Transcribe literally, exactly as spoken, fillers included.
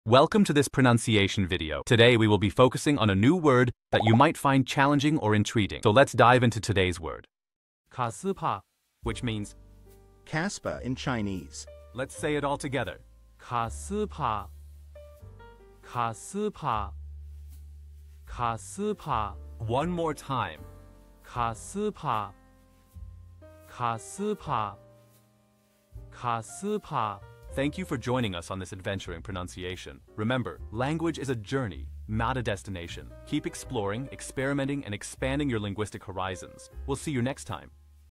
Welcome to this pronunciation video. Today we will be focusing on a new word that you might find challenging or intriguing. So let's dive into today's word. Kaspa, which means Kaspa in Chinese. Let's say it all together. Kaspa, Kaspa, Kaspa. One more time. Kaspa, Kaspa, Kaspa. Thank you for joining us on this adventure in pronunciation. Remember, language is a journey, not a destination. Keep exploring, experimenting, and expanding your linguistic horizons. We'll see you next time.